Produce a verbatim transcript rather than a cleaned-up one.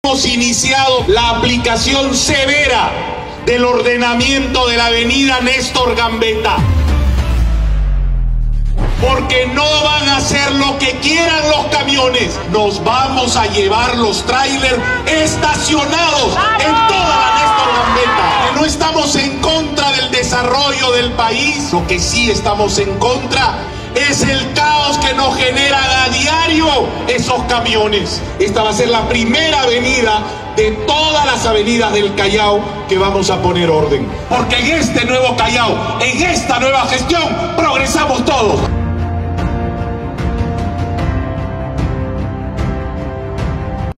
Hemos iniciado la aplicación severa del ordenamiento de la avenida Néstor Gambetta, porque no van a hacer lo que quieran los camiones, nos vamos a llevar los tráilers estacionados en toda la Néstor Gambetta. No estamos en contra del desarrollo del país, lo que sí estamos en contra es el caos que nos generan a diario esos camiones. Esta va a ser la primera avenida de todas las avenidas del Callao que vamos a poner orden. Porque en este nuevo Callao, en esta nueva gestión, progresamos todos.